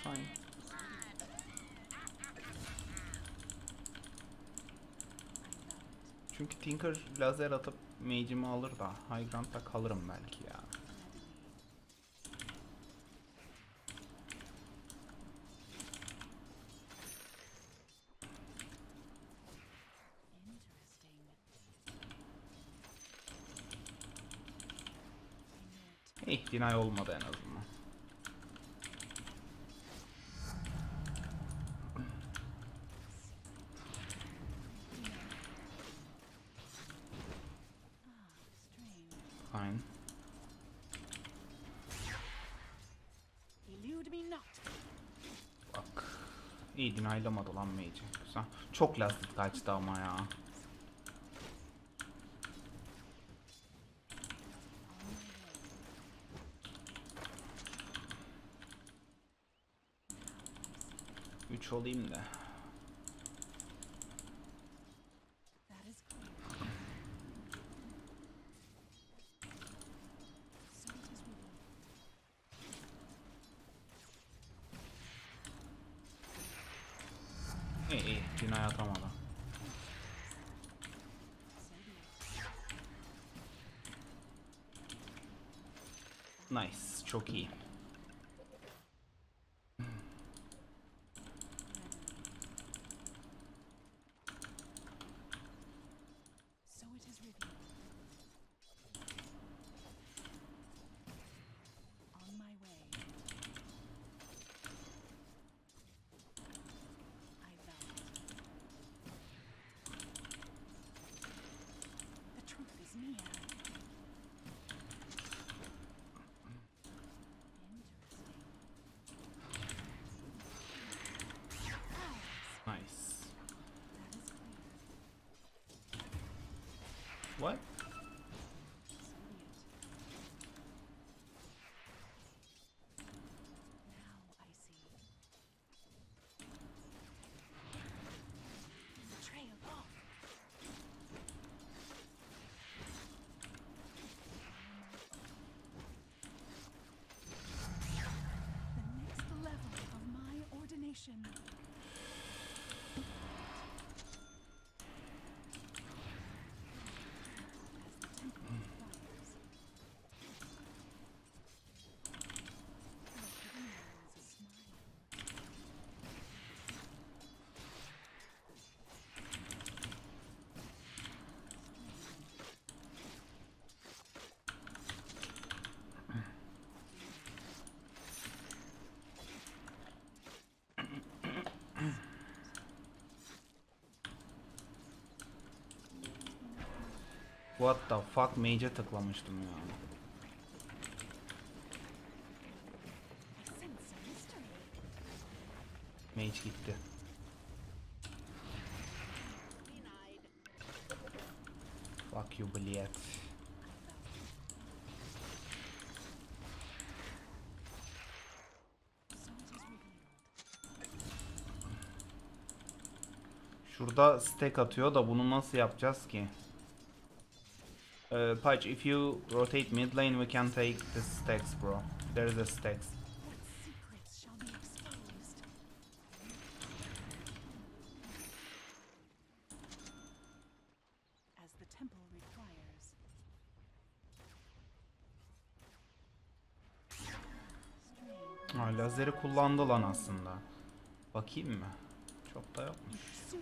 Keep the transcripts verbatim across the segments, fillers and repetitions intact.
fine. Çünkü Tinker lazer atıp mage'imi alır da high ground'da kalırım belki ya. Eh, deny olmadı en azından. Fine. Bak. İyi deny'lamadı lan mage'i. Güzel. Çok lastik kaçtı ama ya. üç olayım da. İyi iyi. Deny atamadı. Nice. Çok iyi. Nice. What? What the fuck, mage'e tıklamıştım ya. Mage gitti. Fuck you, Bliet. Şurada stack atıyor da bunu nasıl yapacağız ki? Uh, Pudge, if you rotate mid lane, we can take the stacks, bro. There's the stacks. Ha, lazeri kullandı lan aslında. Bakayım mı? Çok da yokmuş.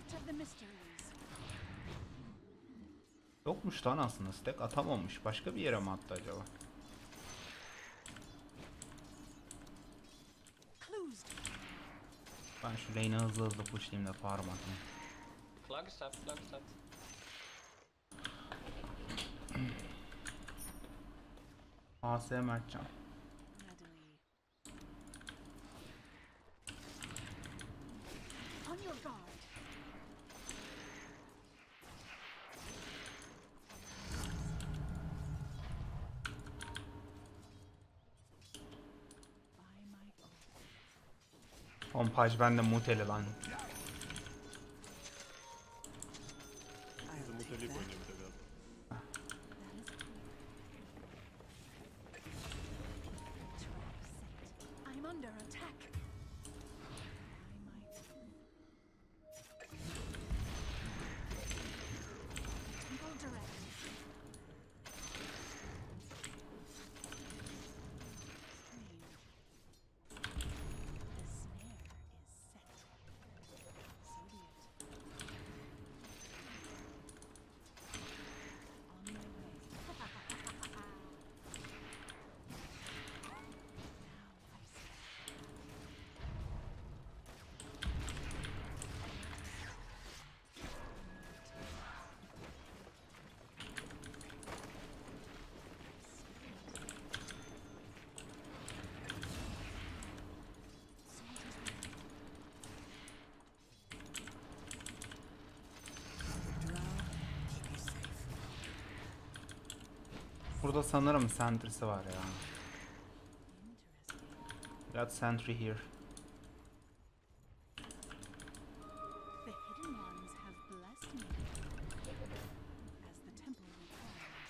Yokmuş lan aslında, stack atamamış. Başka bir yere mi attı acaba? Ben şu lane'i hızlı hızlı pushlayayım da farm atayım. Flag stop, flag stop. A S Mertcan. On Pudge bende muteli lan. Замутали по ним, ребят. Burada sanırım sentry'si var ya. Got sentry here. The hidden ones have blessed me, as the temple requires.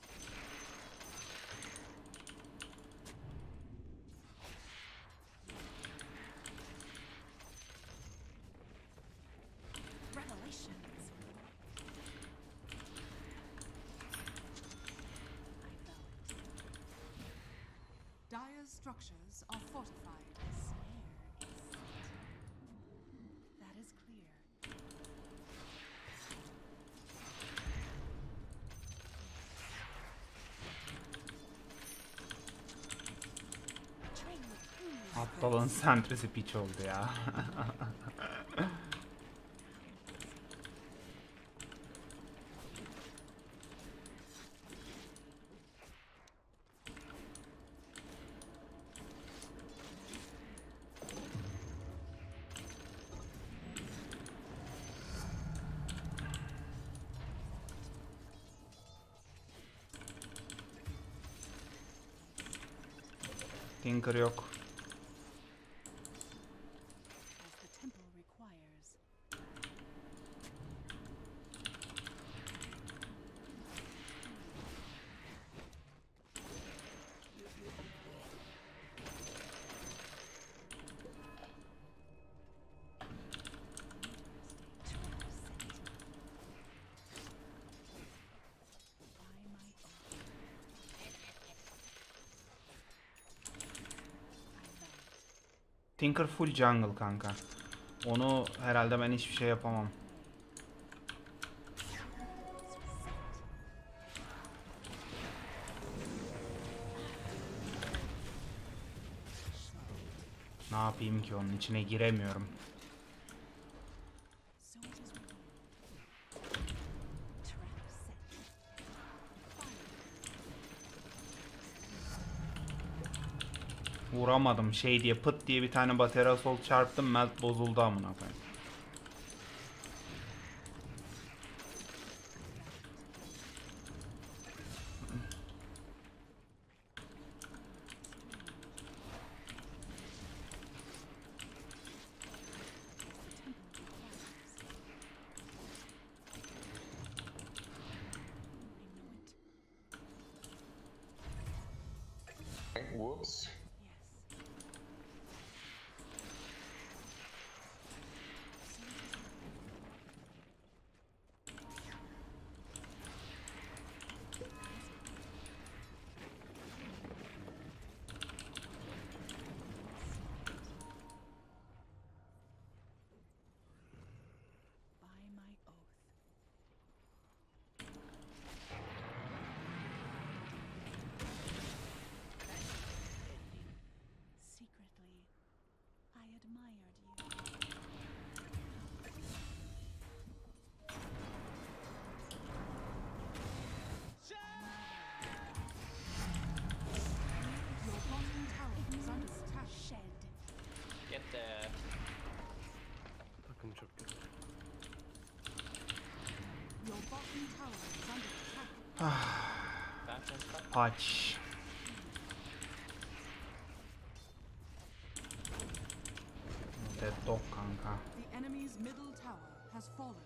Revelations. I know it. Dire's structures are fortified. The snare is set. That is clear. Train with who? Aptalın sentry'si piç oldu ya. Tinker yok. As the temple requires. By my oath. I know it. Tinker full jungle kanka. Onu herhalde ben hiçbir şey yapamam. Ne yapayım ki, onun içine giremiyorum. So it is with you. Trap set. Fire. Vuramadım şey diye, pıt diye bir tane batera sol çarptım, melt bozuldu amına koyayım. Whoops. Yes. By my oath. Secretly, I admired you. Your bottom tower is under attack. Shed. Get the Takım çok kötü. Your bottom tower is under attack. Phantom Strike. Paç. Deadlock kanka. The enemy's middle tower has fallen.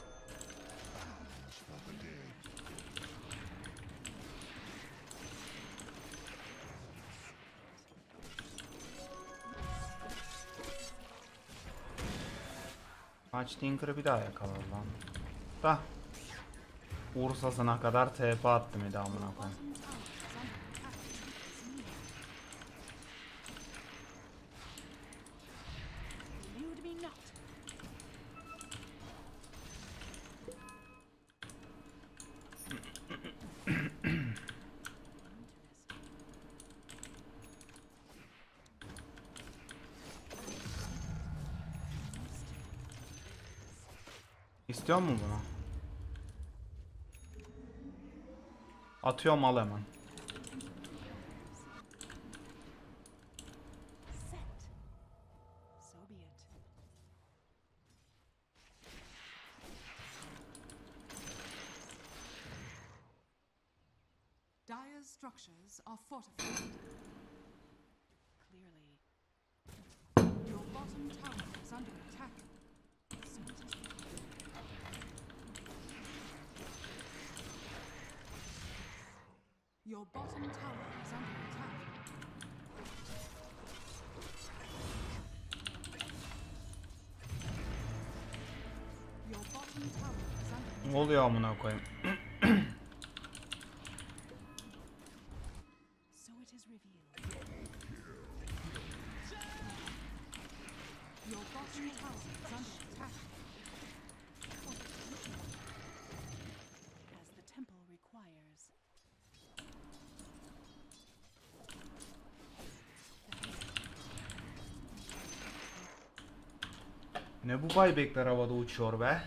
Paç Tinker'ı bir daha yakaladı lan. Da. Ursasına kadar T P attım bir daha amına koyayım. Bottom tower is under attack. Elude me not. İstiyor mu bunu? Atıyorum, al hemen. Set. So be it. Dire's structures are fortified. Clearly. Your bottom tower is under attack. So it is Your bottom tower is under attack. Your bottom tower is under Ne oluyor amına koyayım? So it is revealed. Your bottom tower is under attack. As the temple requires. Ne bu buybackler havada uçuyor be?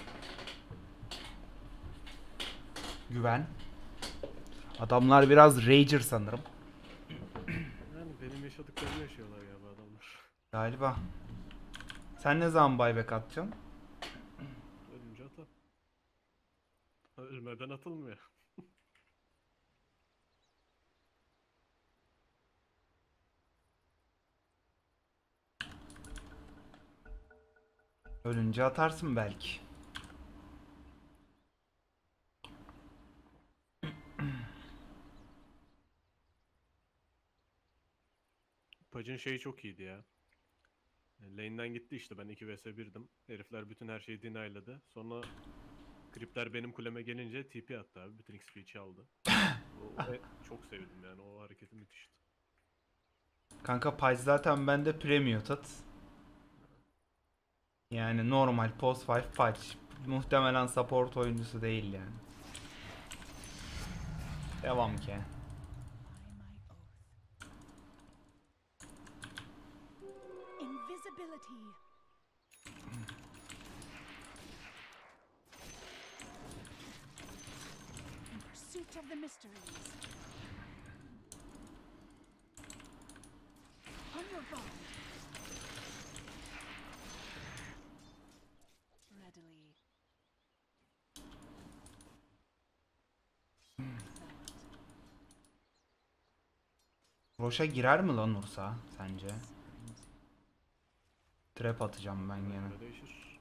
Güven. Adamlar biraz rager sanırım. Yani benim yaşadıklarımı yaşıyorlar ya bu adamlar. Galiba. Sen ne zaman buyback atacaksın? Ölünce atar. Ha, ölmeden atılmıyor. Ölünce atarsın belki. Pac'ın şeyi çok iyiydi ya. Lane'den gitti işte, ben iki vs birdim. Herifler bütün her şeyi denialadı. Sonra Kripler benim kuleme gelince T P attı abi. Bütün X P'yi çaldı. O, o- çok sevdim yani, o hareketi müthişti. Kanka Page zaten bende pre-muted. Yani normal post beş Page. Muhtemelen support oyuncusu değil yani. Devam ki. By my oath. Invisibility. In pursuit of the mysteries. On your guard. Readily. Roş'a girer mi lan Ursa sence? Trap atacağım ben gene. Böyle değişir.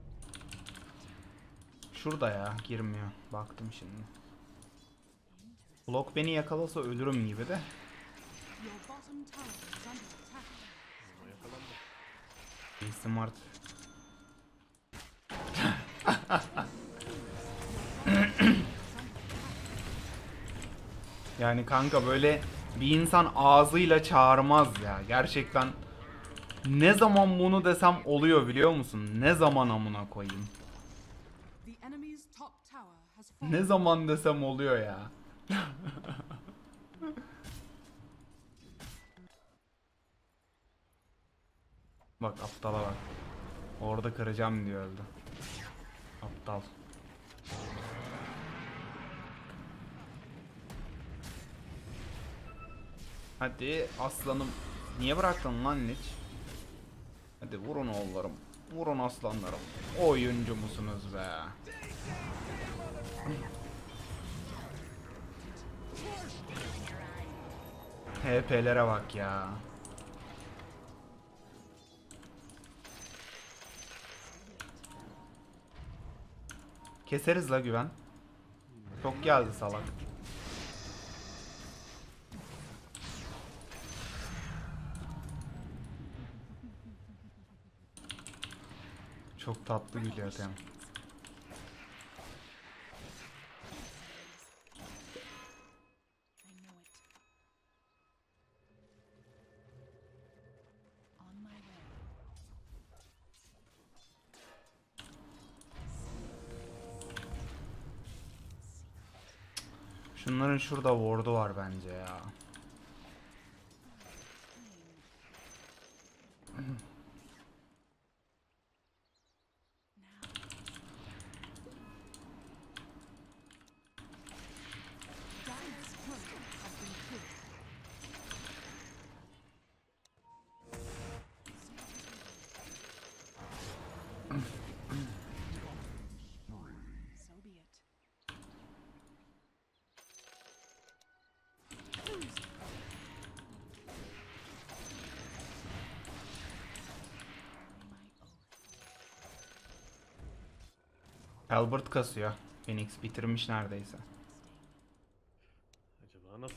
Şurada ya, girmiyor. Baktım şimdi. Block beni yakalasa ölürüm gibi de. Your bottom tower is under attack. Ama yakalandı. Be smart. Yani kanka böyle bir insan ağzıyla çağırmaz ya. Gerçekten ne zaman bunu desem oluyor biliyor musun? Ne zaman amına koyayım? The enemy's top tower has fallen. Ne zaman desem oluyor ya. Bak aptala bak. Orada kıracağım diyor öldü. Aptal. Hadi aslanım. Niye bıraktın lan hiç? Hadi vurun oğullarım. Vurun aslanlarım. Oyuncu musunuz be? H P'lere bak ya. Keseriz la güven. Çok geldi salak. Çok tatlı gülüyor Tem. I know it. On my way. Şunların şurada ward'u var bence ya. Now. Giant's turret has been killed. So be it. Halbert kasıyor. Phoenix bitirmiş neredeyse. Acaba nasıl?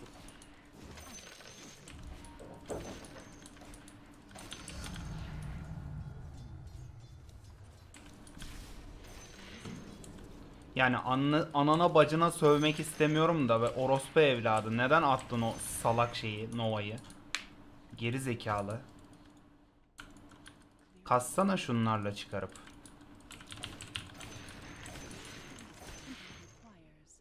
Yani anne, anana bacına sövmek istemiyorum da ve orospu evladı. Neden attın o salak şeyi, Nova'yı? Geri zekalı. Kassana şunlarla çıkarıp. requires.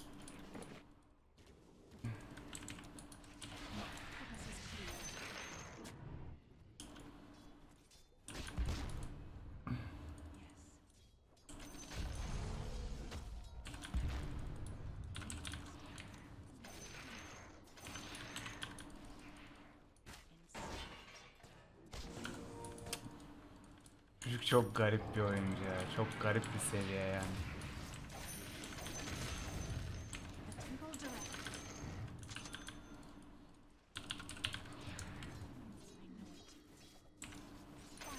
Çocuk çok garip bir oyuncu ya. Çok garip bir seviye yani. The temple direct. I know it. Fire.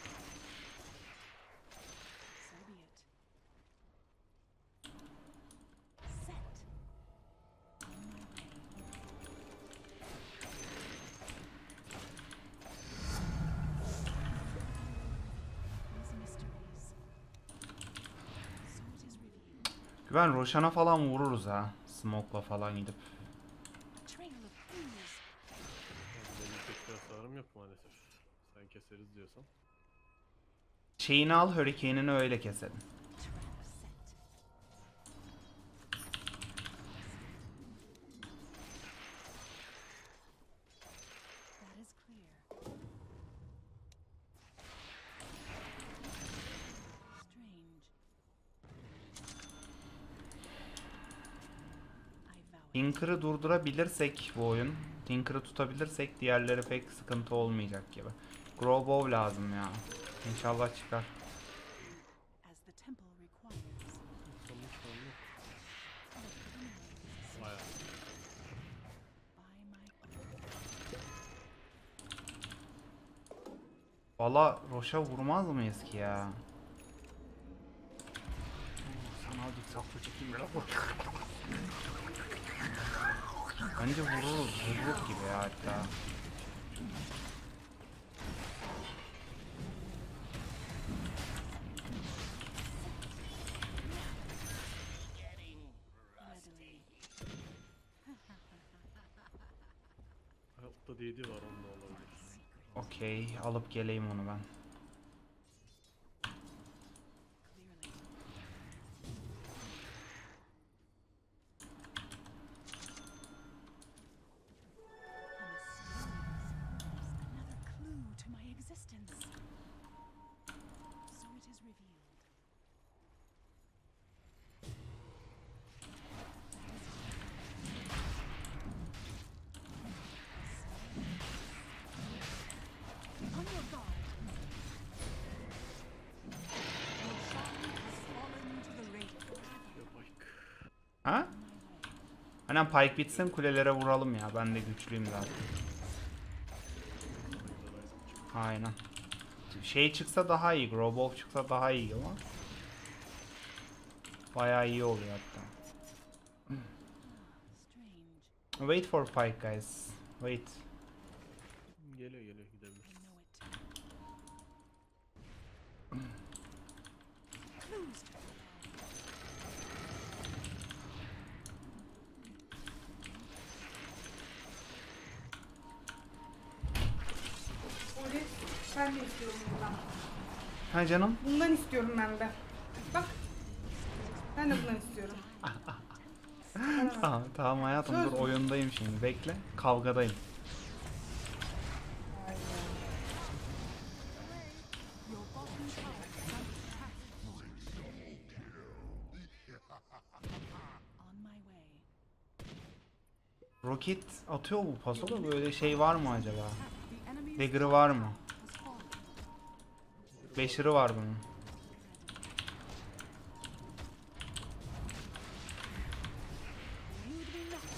So be it. Set. On my way. These mysteries. So it is revealed. Güven Roshan'a falan vururuz ha. Smoke'la falan gidip. A trail of ooze. Yani benim pek bir hasarım yok maalesef. Sen keseriz diyorsan. Şeyini al, Hurricane'ini öyle keselim. Trap set. That is clear. Strange. I vow it. Tinker'ı durdurabilirsek bu oyun. Tinker'ı tutabilirsek diğerleri pek sıkıntı olmayacak gibi. Growbow lazım ya. İnşallah çıkar. As the temple requires. Sonuç sonuç. Bayağı. By my oath. Valla Roş'a vurmaz mıyız ki ya? Sana azıcık saklı çekeyim ya. Bence vururuz. Vururuz gibi ya hatta. Readily. Altta D D var onunla olabilir. Okey. Alıp geleyim onu ben. Clearly. A mysterious force, another clue to my existence. So it is revealed. On your guard. Your shine has fallen to the radiant. Ya bak. Ha? Aynen Pike bitsin kulelere vuralım ya. Ben de güçlüyüm zaten. Aynen. Şey çıksa daha iyi. Growbow çıksa daha iyi ama. Bayağı iyi oluyor hatta. Strange. Wait for Pike guys. Wait. Geliyor geliyor gidebilir. I know it. Clues to Polis, ben de istiyorum bundan. Ha canım. Bundan istiyorum ben de. Bak. Ben de bundan istiyorum. Bana bak. Tamam, tamam hayatım dur oyundayım şimdi. Bekle. Kavgadayım. Ay ya. your bottom tower is under attack. On my way. Roket atıyor bu paso da böyle şey var mı acaba? The enemy's Dagger'ı var mı? has fallen. Beşir'i var bunun. Elude me not.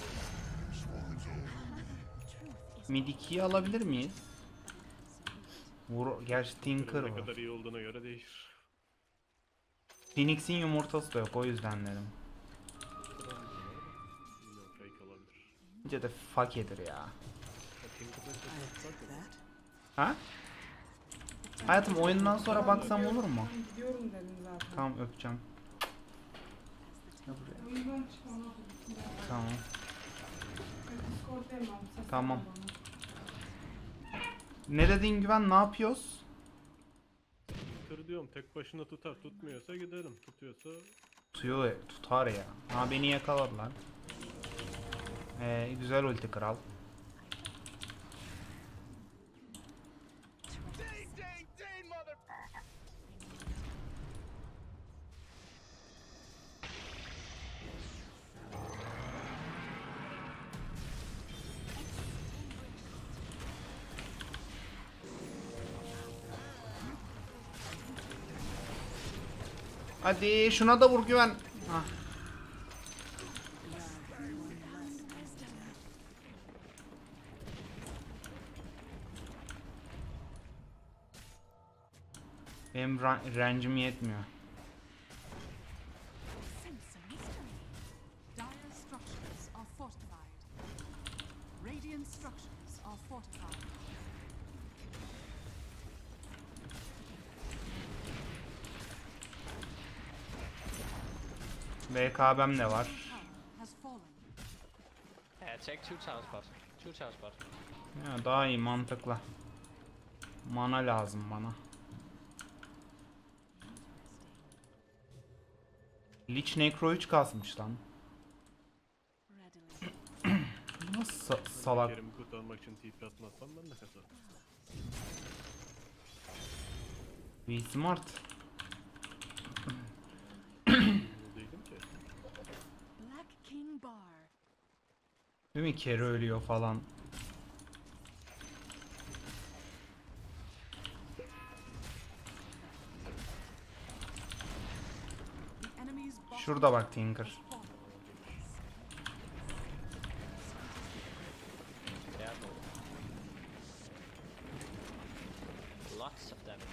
Truth is Mid ikiyi alabilir miyiz? Vur, gerçi Tinker Ne var. kadar iyi olduğuna göre değişir. Phoenix'in yumurtası da yok, o yüzden dedim. Bilmiyorum, fake olabilir. Bence de fakedir ya. Tinker'da Ha? Hayatım oyundan sonra baksam olur mu? Ben gidiyorum dedim zaten. Tamam, öpeceğim. O yüzden çıkmam. Tamam. Discord'dayım ben. Ses Tamam. ver bana. Ne dedin Güven, ne yapıyoruz? Tinker diyorum, tek başına tutar, tutmuyorsa gidelim. Tutuyorsa Tutuyor, tutar ya. Ha, beni yakaladılar. Ee, güzel ulti kral. Hadi şuna da vur Güven. Hah. Benim ran- range'im yetmiyor. Sense a mystery. Dire structures are fortified. Radiant structures are fortified. B K B'm de var. Tower has fallen. Yeah, take two towers bot. Two towers bot. Ya daha iyi, mantıklı. Mana lazım bana. Lich Necro üç kasmış lan. Readily. Nasıl sa- salak? Kerem'i kurtarmak için T P atmazsam ben de kasarım. Be smart. Bu değilim ki. Black King Bar. Değil mi? Kere ölüyor falan. The enemy's bottom Şurada bak Tinker. has fallen. Careful. Lots of damage.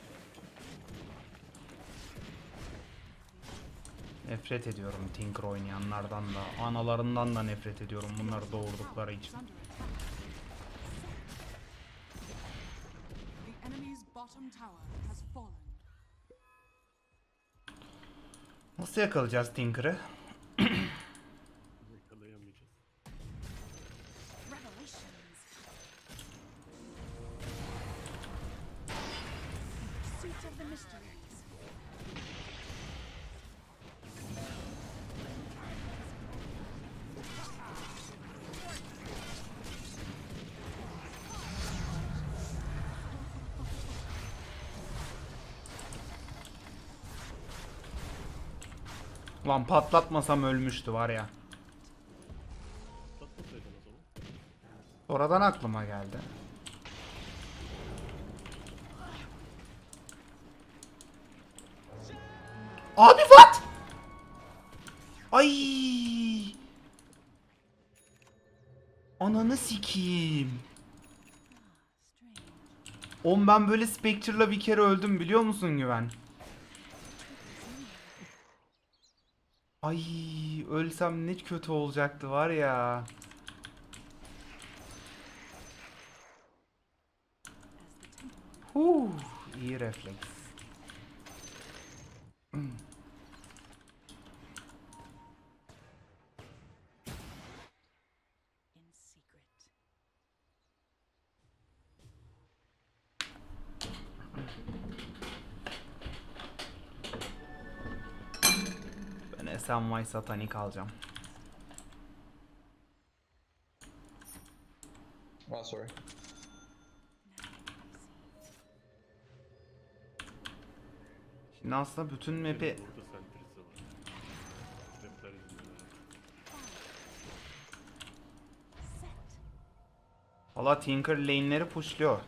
Nefret ediyorum Tinker oynayanlardan da. Analarından da nefret ediyorum bunları doğurdukları Tower için. is under attack. The enemy's bottom tower has fallen. Nasıl yakalayacağız Tinker'ı? Yakalayamayacağız. Revelations. Pursuit of the mysteries. Lan patlatmasam ölmüştü var ya. Patlatmasaydın o zaman. Oradan aklıma geldi. Abi what? Ay! Ananı sikeyim. Strange. Oğlum ben böyle Spectre'la bir kere öldüm biliyor musun Güven? Ay ölsem ne kötü olacaktı var ya. As the temple Huh, iyi refleks. in secret. Ben S M Y satanik alacağım. Oh, sorry. Şimdi aslında bütün map'i Burada sentrisi var. Trapler yüzünden. Set. valla Tinker lane'leri pushluyor.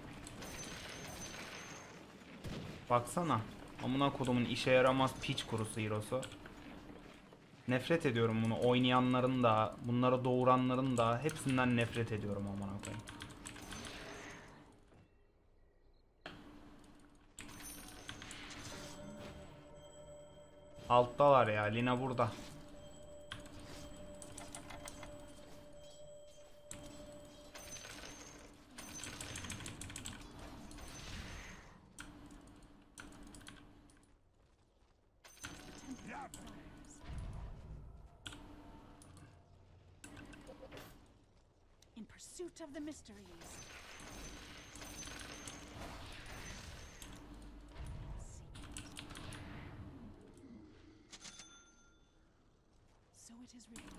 Baksana. Amına kodumun işe yaramaz piç kurusu hero'su. Nefret ediyorum bunu. Oynayanların da, bunları doğuranların da hepsinden nefret ediyorum amına koyayım. Alttalar ya. Lina burada. In pursuit of the mysteries. So it is revealed.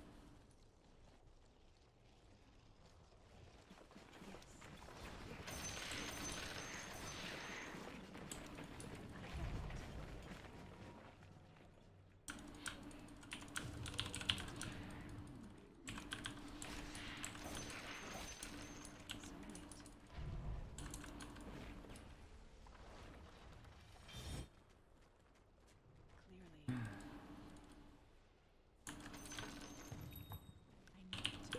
Clearly. I need to.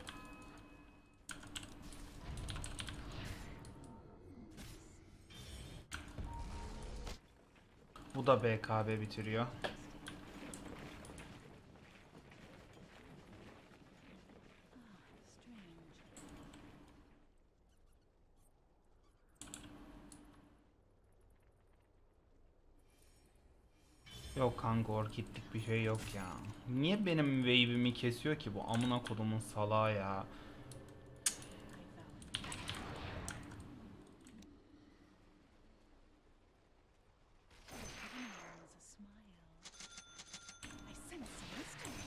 Bu da B K B bitiriyor. Strange. Yok kanka, orkidlik bir şey yok ya. Niye benim wave'imi kesiyor ki bu amına kodumun salağı ya? Heaven has a smile. I sense a mystery.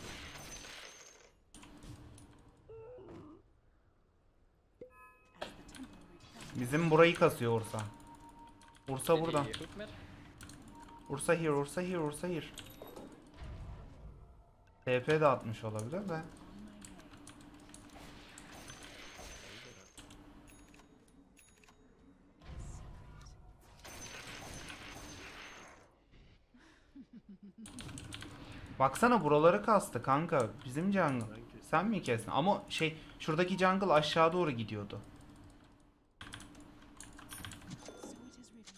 As the temple reflects. Bizim burayı kasıyor Ursa. Ursa Did burada. he hook mid? Ursa here, Ursa here, Ursa here. T P de atmış olabilir de. On my way. Baksana buraları kastı kanka. Bizim jungle. Ben kestim. Sen mi kestin? Ama şey, şuradaki jungle aşağı doğru gidiyordu. So it is revealed.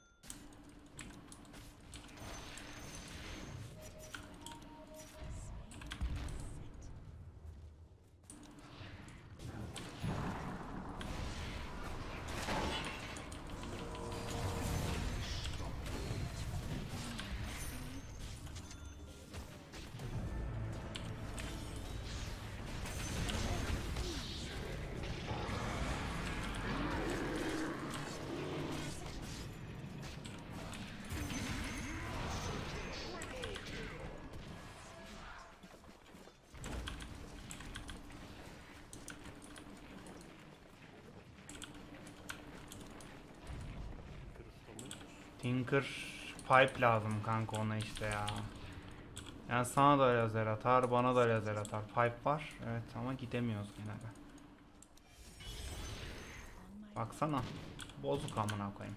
Tinker pipe lazım kanka ona işte ya. Yani sana da lazer atar, bana da lazer atar. Pipe var, evet, ama gidemiyoruz yine de. On my Baksana. Bozuk amına koyayım.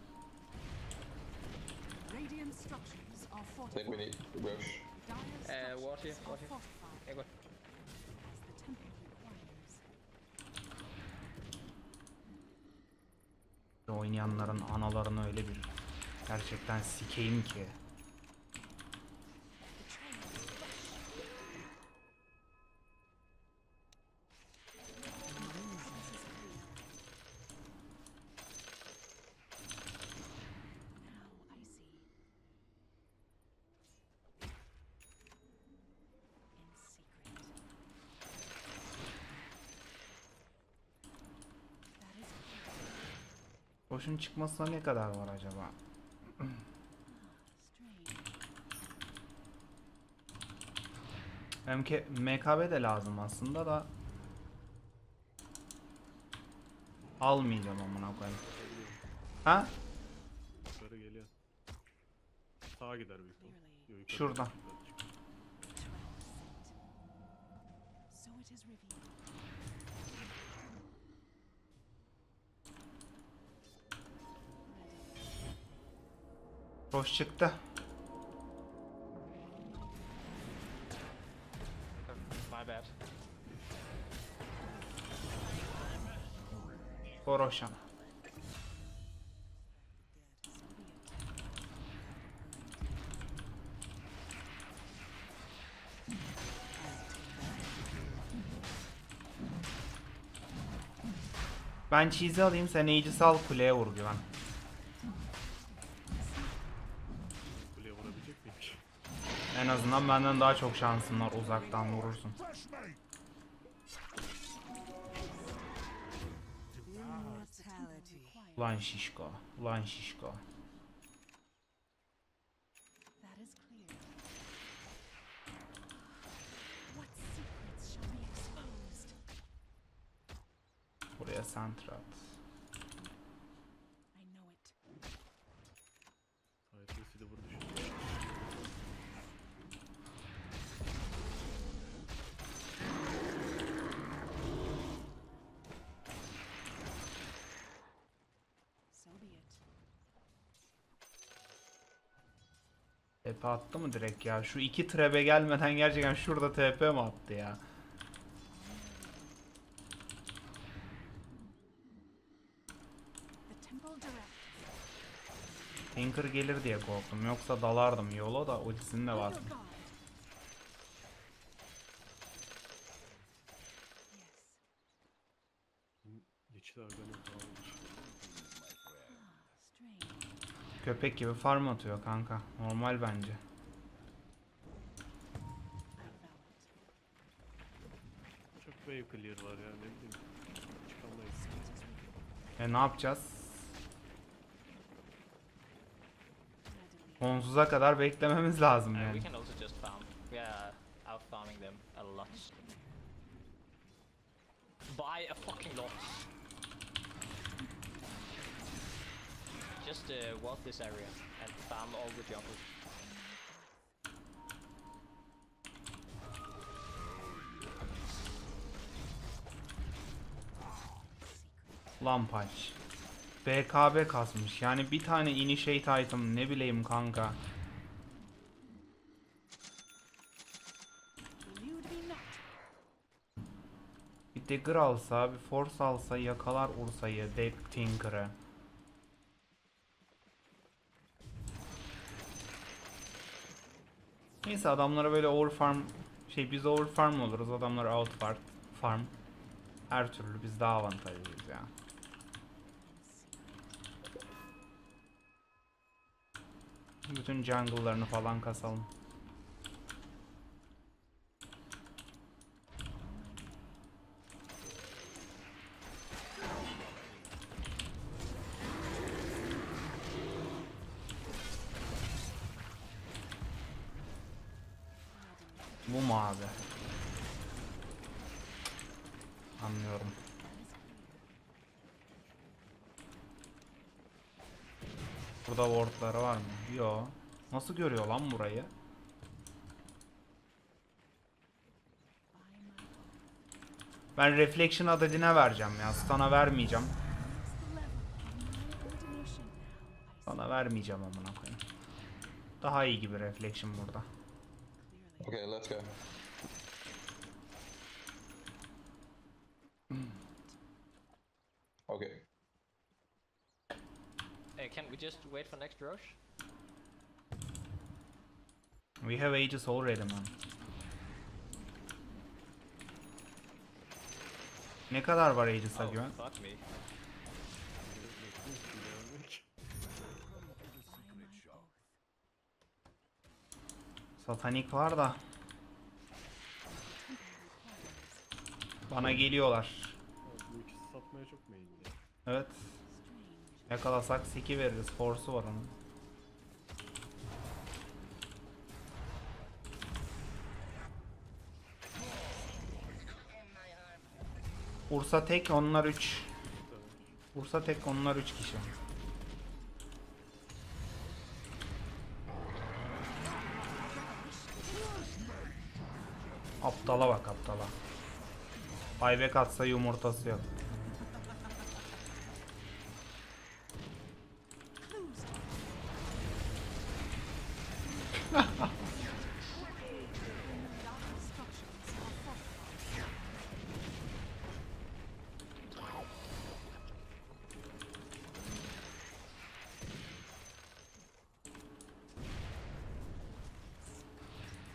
radiant structures are I think we fortified. need rush. Dire Uh, ward here, structures ward are here. fortified. Yeah, go. As the temple requires. Oynayanların analarını öyle bir gerçekten sikeyim ki. Now I see. In secret. That is clear. Boşun çıkmasına ne kadar var acaba? Strange. M K, M K B de lazım aslında da. Almayacağım amına koyayım. Ha? Yukarı geliyor. Sağa gider büyük ihtimal. Clearly. Yo, yukarı Şuradan. çıkar, çıkar. Trap set. So it is revealed. Boş çıktı. My bad. Boroşan. Ben cheese'i alayım, sen Aegis'i al, kuleye vur güven. Kuleye vurabilecek miyim ki? En azından benden daha çok şansın var, uzaktan vurursun. Immortality. Ulan şişko, ulan şişko. That is clear. What secrets shall be exposed? Buraya center at. I know it. Hayır, de vur düşün. So be it. T P attı mı direkt ya? Şu iki trebe gelmeden gerçekten şurada T P mi attı ya? The temple direct. Tinker gelir diye korktum. Yoksa dalardım yola da ultisini de Under basmış. guard. Yes. Geçti arganı tamamdır. Strange. Köpek gibi farm atıyor kanka. Normal bence. I allow it. Çok wave clear var ya, ne bileyim. Çıkamayız. E ne yapacağız? Readily. Sonsuza kadar beklememiz lazım Uh, we yani. can also just farm. We are out farming them a lot. By a fucking lot. Just uh, walk this area and farm all the jungle. Lan paç. B K B kasmış. Yani bir tane initiate item ne bileyim kanka. Elude me not. Bir dagger alsa, bir force alsa yakalar Ursa'yı, Dead Tinker'ı. Neyse adamlara böyle over farm şey biz over farm oluruz, adamlar out farm. farm. Her türlü biz daha avantajlıyız ya. Bütün jungle'larını falan kasalım. Bu mu abi? Anlıyorum. Burada wardları var mı? Yo. Nasıl görüyor lan burayı? Ben reflection adedine vereceğim ya. Stun'a vermeyeceğim. Sana vermeyeceğim amına koyayım. Daha iyi gibi reflection burada. Okay, let's go. Okay. Uh, can we just wait for next Roche? We have ages already man. Ne kadar var Aegis'a Oh, güven? fuck me. Satanik var da. Bana geliyorlar. Bu ikisi satmaya çok meyilli. Evet. Yakalasak siki veririz. Force'u var onun. Ursa tek, onlar üç. Ursa tek, onlar üç kişi. Aptala bak aptala. Buyback atsa yumurtası yok.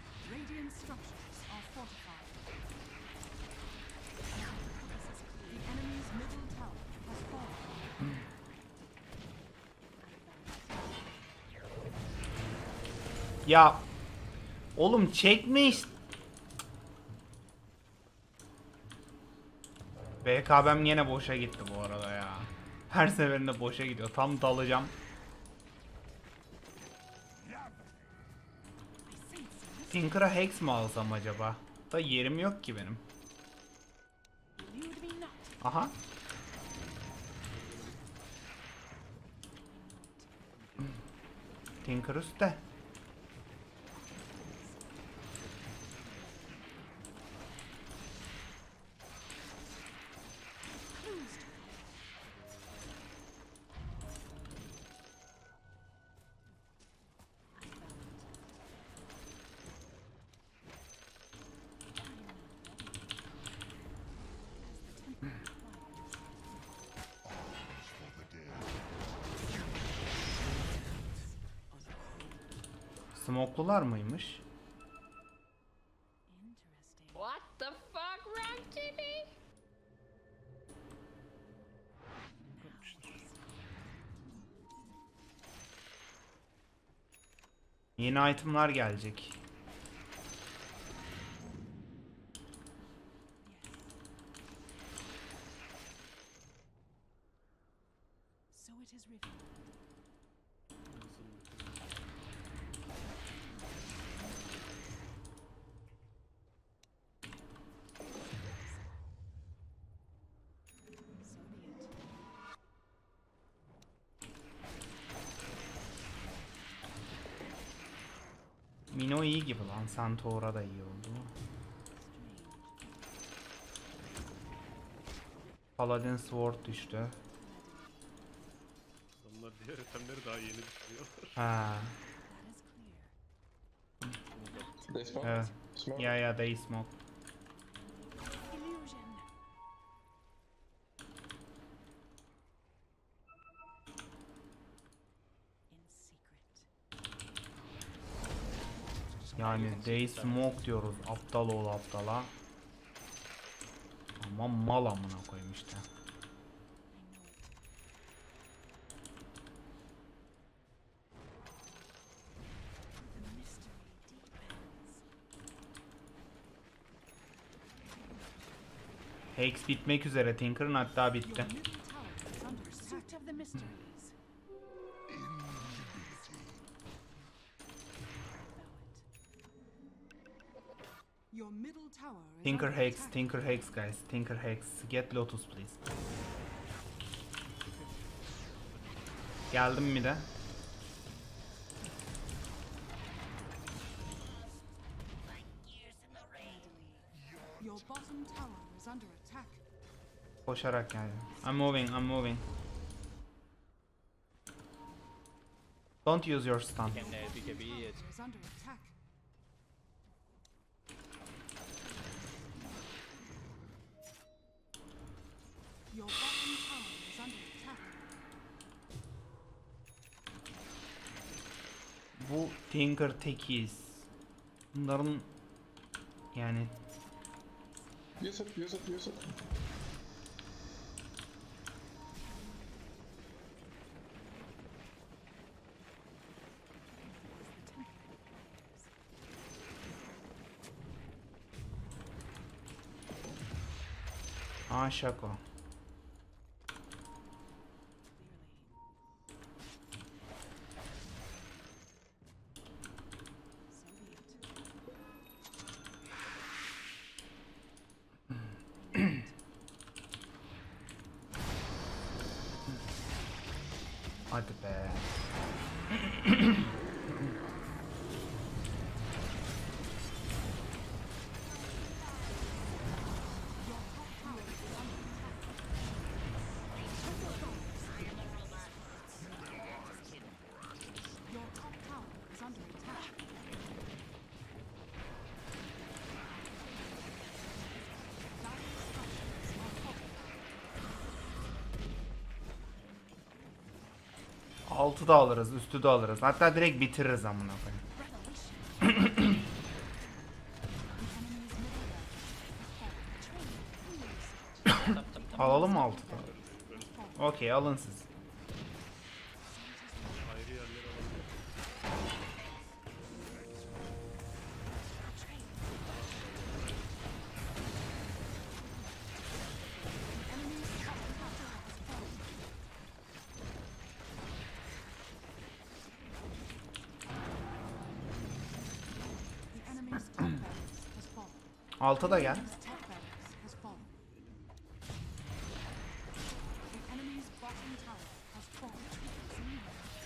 Radiant structures are fortified. The Ya oğlum çekme işte. B K B'm yine boşa gitti bu arada ya. Her seferinde boşa gidiyor. Tam dalacağım. Tinker'a Hex mi alsam acaba? Da yerim yok ki benim. Elude me not. Aha. Tinker üstte. Smoklular mıymış? Interesting. What the fuck, Rank T V? Yeni itemlar gelecek. So it is revealed. So be it. Mino iyi gibi lan. Santora da iyi oldu. Paladin Sword düştü. Onlar diğer itemleri daha yeni düşürüyorlar. Ha. That is clear. They smoke. Evet. Smoke. Ya ya they smoke. Illusion. In secret. Yani they smoke diyoruz. Aptal ol aptala. Ama mal amına koyayım işte. I know it. The mystery deepens. Hex bitmek üzere. Tinker'ın hatta bitti. Your middle tower is under pursuit of the mysteries. Your middle tower is Tinker under Hex, attack. Tinker Hex guys. Tinker Hex. Get Lotus please. Geldim mi de? Your bottom tower is under attack. Koşarak geldim. I'm moving, I'm moving. Don't use your stun. Can uh, B K B it? Tower is under attack. Your bottom tower is under attack. Bu Tinker tekiz. Bunların yani Use it, use it, use it. Aa şako. Hadi be. Your top tower is under attack. Altı da alırız, üstü de alırız. Hatta direkt bitiririz amına koyayım. Alalım mı altı da? Okey, alın siz. Ayrı yerlere alabilir. Alta da gel. Top barracks has fallen. The enemy's bottom tower has fallen.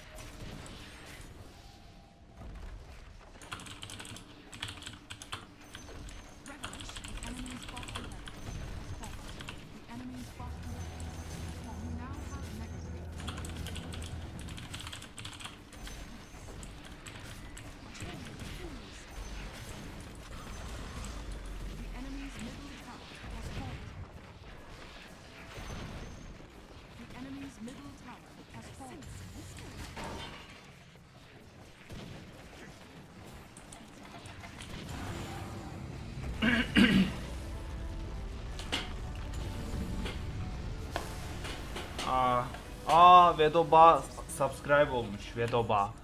Revelation, the enemy's bottom barracks has fallen. The enemy's bottom barracks has fallen. You now have negative. The enemy's middle tower has fallen. The enemy's middle tower has fallen. Aa, aa Vedoba subscribe olmuş. Vedoba.